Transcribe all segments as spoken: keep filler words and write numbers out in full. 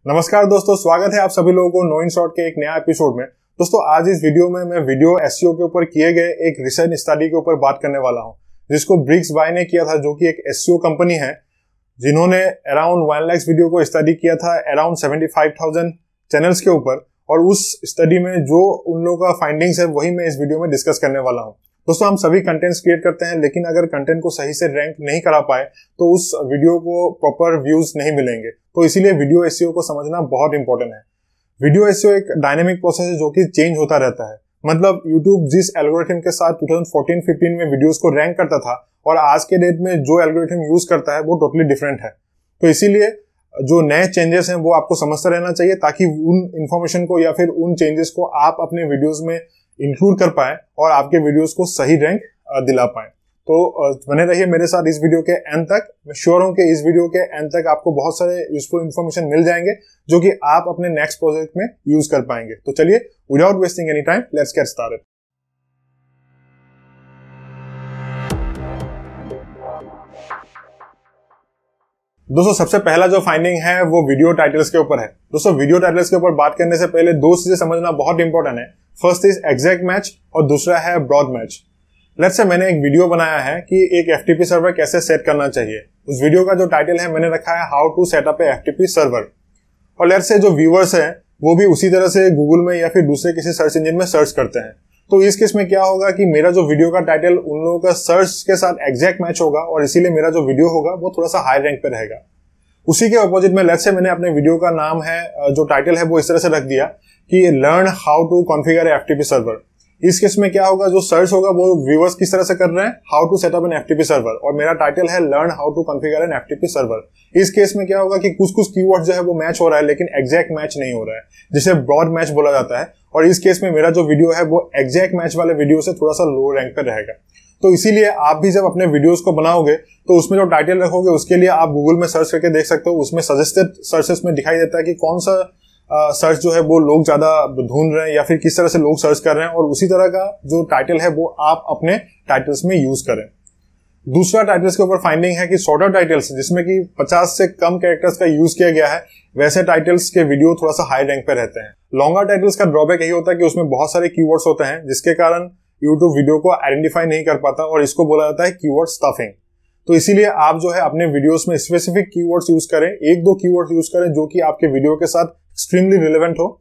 नमस्कार दोस्तों, स्वागत है आप सभी लोगों को नो इन शॉर्ट के एक नया एपिसोड में। दोस्तों आज इस वीडियो में मैं वीडियो एसईओ के ऊपर किए गए एक रिसर्च स्टडी के ऊपर बात करने वाला हूं, जिसको ब्रिग्सबाय ने किया था, जो कि एक एसईओ कंपनी है, जिन्होंने अराउंड वन लाख वीडियो को स्टडी किया था around seventy five thousand channels के ऊपर। और उस स्टडी में जो उन लोगों का फाइंडिंग्स है वही मैं इस वीडियो में डिस्कस करने वाला हूं। दोस्तों हम सभी कंटेंट्स क्रिएट करते हैं, लेकिन अगर कंटेंट को सही से रैंक नहीं करा पाए तो उस वीडियो को प्रॉपर व्यूज नहीं मिलेंगे। तो इसीलिए वीडियो एसईओ को समझना बहुत इंपॉर्टेंट है। वीडियो एसईओ एक डायनेमिक प्रोसेस है जो कि चेंज होता रहता है। मतलब यूट्यूब जिस एल्गोरिथम के साथ ट्वेंटी फोर्टीन फिफ्टीन में वीडियोस को रैंक करता था और आज के डेट में जो एल्गोरिथम यूज करता है वो टोटली डिफरेंट है। तो इसीलिए जो नए चेंजेस हैं वो आपको समझता रहना चाहिए, ताकि उन इंफॉर्मेशन को या फिर उन चेंजेस को आप अपने वीडियोस में इंक्लूड कर पाए और आपके वीडियोस को सही रैंक दिला पाए। तो बने रहिए मेरे साथ इस वीडियो के एंड तक। मैं श्योर हूं कि इस वीडियो के एंड तक आपको बहुत सारे यूजफुल इंफॉर्मेशन मिल जाएंगे जो कि आप अपने नेक्स्ट प्रोजेक्ट में यूज कर पाएंगे। तो चलिए without wasting any time let's get started. दोस्तों सबसे पहला जो फाइंडिंग है वो वीडियो टाइटल्स के ऊपर है। दोस्तों वीडियो टाइटल्स के ऊपर बात करने से पहले दो चीजें समझना बहुत इंपॉर्टेंट है। फर्स्ट इज एग्जैक्ट मैच और दूसरा है ब्रॉड मैच। लेट्स से मैंने एक वीडियो बनाया है कि एक एफटीपी सर्वर कैसे सेट करना चाहिए। उस वीडियो का जो टाइटल है मैंने रखा है how to set up a FTP server. और लेट्स से जो व्यूअर्स हैं वो भी उसी तरह से गूगल में या फिर दूसरे किसी सर्च इंजन में सर्च करते हैं। तो इस केस में क्या होगा कि मेरा जो वीडियो का टाइटल उन लोगों का सर्च के साथ एग्जैक्ट मैच होगा और इसीलिए मेरा जो वीडियो होगा वो थोड़ा सा हाई रैंक पे रहेगा। उसी के अपोजिट में लेट्स से मैंने अपने वीडियो का नाम है, जो टाइटल है वो इस तरह से रख दिया कि learn how to configure FTP server. इस केस में क्या होगा, जो सर्च होगा वो व्यूअर्स किस तरह से कर रहे हैं, how to set up an FTP server, और मेरा टाइटल है learn how to configure an FTP server. इस केस में क्या होगा कि कुछ कुछ कीवर्ड जो है वो मैच हो रहा है लेकिन एग्जैक्ट मैच नहीं हो रहा है, जिसे ब्रॉड मैच बोला जाता है। और इस केस में मेरा जो वीडियो है वो एग्जैक्ट मैच वाले वीडियो से थोड़ा सा लो रैंक पर रहेगा। तो इसीलिए आप भी जब अपने वीडियोस को बनाओगे तो उसमें जो टाइटल रखोगे उसके लिए आप गूगल में सर्च करके देख सकते हो। उसमें सजेस्टेड सर्चेस में दिखाई देता है कि कौन सा सर्च जो है वो लोग ज्यादा ढूंढ रहे हैं या फिर किस तरह से लोग सर्च कर रहे हैं, और उसी तरह का जो टाइटल है वो आप अपने टाइटल्स में यूज करें। दूसरा टाइटल्स के ऊपर फाइंडिंग है कि शॉर्टर टाइटल्स जिसमें कि पचास से कम कैरेक्टर्स का यूज किया गया है, वैसे टाइटल्स के वीडियो थोड़ा सा हाई रैंक पे रहते हैं। लॉन्गर टाइटल्स का ड्रॉबैक यही होता है कि उसमें बहुत सारे कीवर्ड्स होते हैं, जिसके कारण यूट्यूब वीडियो को आइडेंटिफाई नहीं कर पाता और इसको बोला जाता है कीवर्ड स्टफिंग। तो इसीलिए आप जो है अपने वीडियोस में स्पेसिफिक कीवर्ड्स यूज करें, एक दो कीवर्ड्स यूज करें जो कि आपके वीडियो के साथ एक्सट्रीमली रिलेवेंट हो।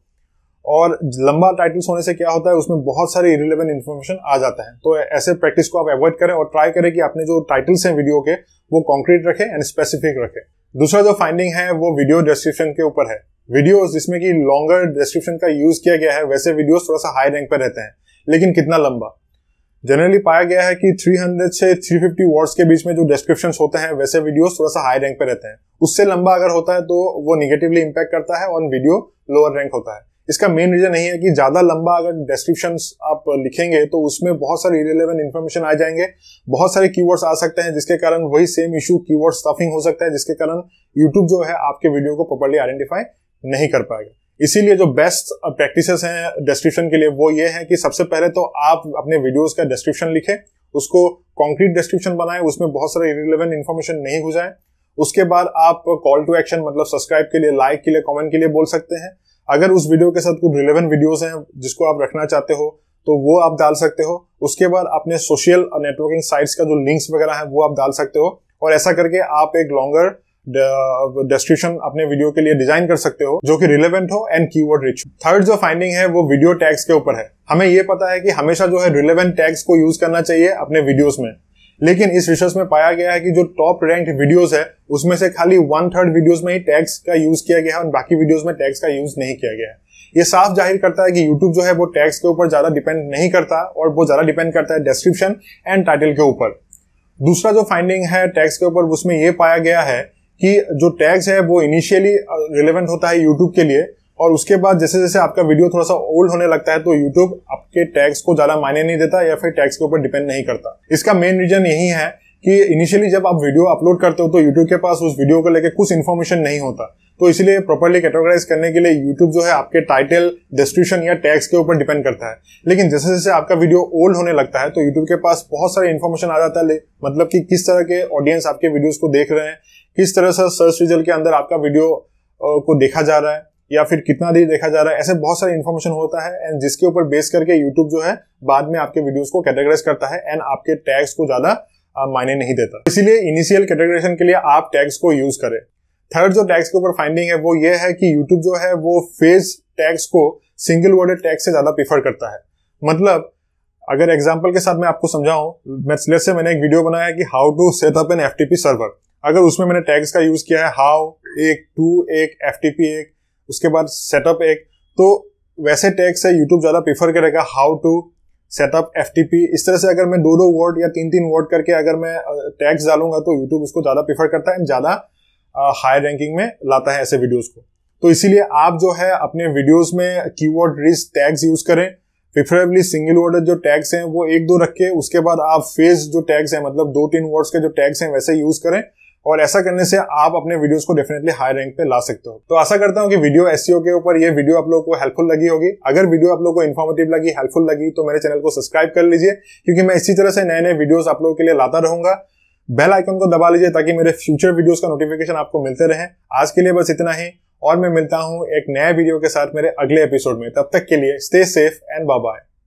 और लंबा टाइटल्स होने से क्या होता है, उसमें बहुत सारे इरिलेवेंट इन्फॉर्मेशन आ जाता है। तो ऐसे प्रैक्टिस को आप अवॉइड करें और ट्राई करें कि अपने जो टाइटल्स हैं वीडियो के वो कॉन्क्रीट रखें एंड स्पेसिफिक रखें। दूसरा जो फाइंडिंग है वो वीडियो डिस्क्रिप्शन के ऊपर है। वीडियोस जिसमें कि लॉन्गर डिस्क्रिप्शन का यूज किया गया है वैसे वीडियोस थोड़ा सा हाई रैंक पर रहते हैं, लेकिन कितना लंबा। जनरली पाया गया है कि तीन सौ से तीन सौ पचास वर्ड्स के बीच में जो डिस्क्रिप्शंस होते हैं वैसे वीडियोस थोड़ा सा हाई रैंक पे रहते हैं। उससे लंबा अगर होता है तो वो निगेटिवली इंपैक्ट करता है और वीडियो लोअर रैंक होता है। इसका मेन रीजन यही है कि ज्यादा लंबा अगर डिस्क्रिप्शंस आप लिखेंगे तो उसमें बहुत सारे इरेलेवेंट इन्फॉर्मेशन आ जाएंगे, बहुत सारे कीवर्ड्स आ सकते हैं, जिसके कारण वही सेम इशू कीवर्ड स्टफिंग हो सकता है, जिसके कारण यूट्यूब जो है आपके वीडियो को प्रॉपर्ली आइडेंटिफाई नहीं कर पाएगा। इसीलिए जो बेस्ट प्रैक्टिसेस हैं डिस्क्रिप्शन के लिए वो ये है कि सबसे पहले तो आप अपने वीडियोस का डिस्क्रिप्शन लिखें, उसको कॉन्क्रीट डिस्क्रिप्शन बनाएं, उसमें बहुत सारे इरिलेवेंट इन्फॉर्मेशन नहीं घुसाएं। उसके बाद आप कॉल टू एक्शन मतलब सब्सक्राइब के लिए, लाइक के लिए, कमेंट के लिए बोल सकते हैं। अगर उस वीडियो के साथ कुछ रिलेवेंट वीडियोस हैं जिसको आप रखना चाहते हो तो वो आप डाल सकते हो। उसके बाद अपने सोशल नेटवर्किंग साइट्स का जो लिंक्स वगैरह है वो आप डाल सकते हो, और ऐसा करके आप एक लॉन्गर डिस्क्रिप्शन अपने वीडियो के लिए डिजाइन कर सकते हो जो कि रिलेवेंट हो एंड कीवर्ड रिच। थर्ड जो फाइंडिंग है वो वीडियो टैग्स के ऊपर है। हमें ये पता है कि हमेशा जो है रिलेवेंट टैग्स को यूज करना चाहिए अपने वीडियोस में, लेकिन इस रिसर्च में पाया गया है कि जो टॉप रैंक्ड वीडियोस है उसमें से खाली वन थर्ड वीडियोस में ही टैग्स का यूज किया गया है और बाकी वीडियोस में टैग्स का यूज नहीं किया गया है। ये साफ जाहिर करता है कि यूट्यूब जो है वो टैग्स के ऊपर ज्यादा डिपेंड नहीं करता और वो ज्यादा डिपेंड करता है डिस्क्रिप्शन एंड टाइटल के ऊपर। दूसरा जो फाइंडिंग है टैग्स के ऊपर, उसमें ये पाया गया है कि जो टैग्स है वो इनिशियली रिलेवेंट होता है यूट्यूब के लिए, और उसके बाद जैसे जैसे आपका वीडियो थोड़ा सा ओल्ड होने लगता है तो यूट्यूब आपके टैग्स को ज्यादा मायने नहीं देता या फिर टैग्स के ऊपर डिपेंड नहीं करता। इसका मेन रीजन यही है कि इनिशियली जब आप वीडियो अपलोड करते हो तो यूट्यूब के पास उस वीडियो को लेकर कुछ इन्फॉर्मेशन नहीं होता, तो इसलिए प्रॉपर्ली कैटेगराइज करने के लिए यूट्यूब जो है आपके टाइटल, डिस्क्रिप्शन या टैग्स के ऊपर डिपेंड करता है। लेकिन जैसे जैसे आपका वीडियो ओल्ड होने लगता है तो यूट्यूब के पास बहुत सारे इन्फॉर्मेशन आ जाता है, मतलब कि किस तरह के ऑडियंस आपके वीडियोस को देख रहे हैं, किस तरह से सर्च रिजल्ट के अंदर आपका वीडियो को देखा जा रहा है या फिर कितना देर देखा जा रहा है, ऐसे बहुत सारी इन्फॉर्मेशन होता है एंड जिसके ऊपर बेस करके यूट्यूब जो है बाद में आपके वीडियोस को कैटेगराइज करता है एंड आपके टैग्स को ज्यादा मायने नहीं देता। इसीलिए इनिशियल कैटेगराइजेशन के लिए आप टैग्स को यूज करें। थर्ड जो टैग्स के ऊपर फाइंडिंग है वो ये है कि यूट्यूब जो है वो फेज टैग्स को सिंगल वर्डेड टैग से ज्यादा प्रीफर करता है। मतलब अगर एग्जांपल के साथ मैं आपको समझाऊं, मैं से मैंने एक वीडियो बनाया कि how to set up an FTP server. अगर उसमें मैंने टैग्स का यूज किया है हाउ एक, टू एक, एफटीपी एक, उसके बाद सेटअप एक, तो वैसे टैग से यूट्यूब ज्यादा प्रीफर करेगा हाउ टू सेटअप एफटीपी। इस तरह से अगर मैं दो दो वर्ड या तीन तीन वर्ड करके अगर मैं टैग्स डालूंगा तो यूट्यूब उसको ज्यादा प्रीफर करता है, ज्यादा हाई रैंकिंग में लाता है ऐसे वीडियोस को। तो इसीलिए आप जो है अपने वीडियोस में कीवर्ड रिच टैग्स यूज करें, प्रेफरेबली सिंगल वर्ड जो टैग्स हैं वो एक दो रखे, उसके बाद आप फेज जो टैग्स हैं मतलब दो तीन वर्ड्स के जो टैग्स हैं वैसे यूज करें, और ऐसा करने से आप अपने वीडियोस को डेफिनेटली हाई रैंक पे ला सकते हो। तो आशा करता हूं कि वीडियो एसईओ के ऊपर ये वीडियो आप लोगों को हेल्पफुल लगी होगी। अगर वीडियो आप लोगों को इन्फॉर्मेटिव लगी, हेल्पफुल लगी, तो मेरे चैनल को सब्सक्राइब कर लीजिए, क्योंकि मैं इसी तरह से नए नए वीडियोस आप लोगों के लिए लाता रहूंगा। बेल आइकन को दबा लीजिए ताकि मेरे फ्यूचर वीडियोस का नोटिफिकेशन आपको मिलते रहे। आज के लिए बस इतना ही, और मैं मिलता हूं एक नए वीडियो के साथ मेरे अगले एपिसोड में। तब तक के लिए stay safe and bye bye.